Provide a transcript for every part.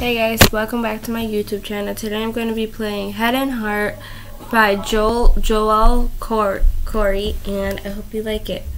Hey guys, welcome back to my YouTube channel. Today I'm going to be playing Head and Heart by Joel Corry, and I hope you like it.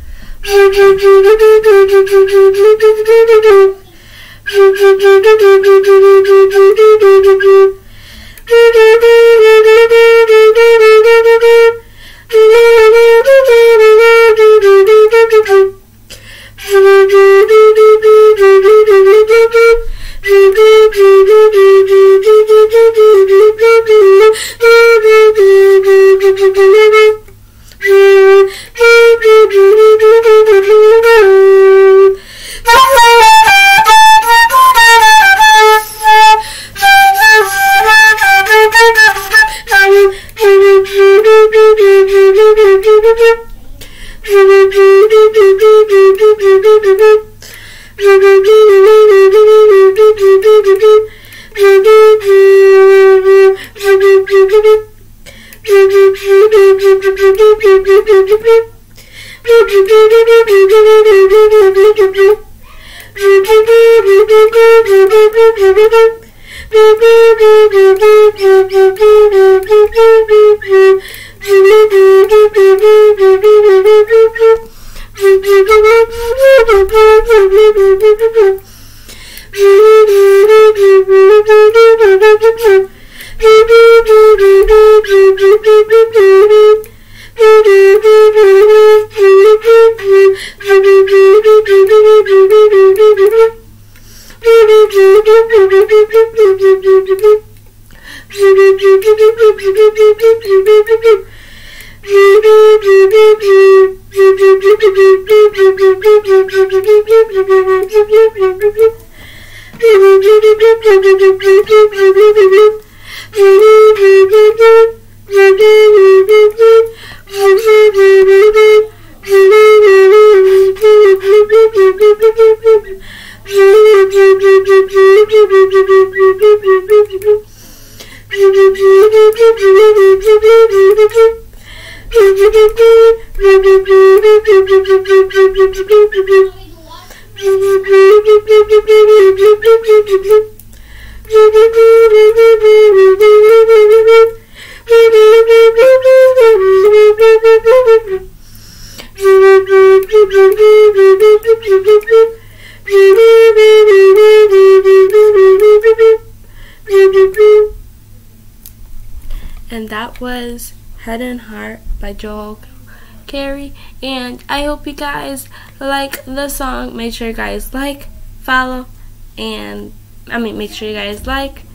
And that was Head and Heart by Joel Corry, and I hope you guys like the song. Make sure you guys like, follow, and make sure you guys like,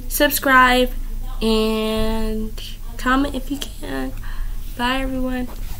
subscribe, and comment if you can. Bye everyone.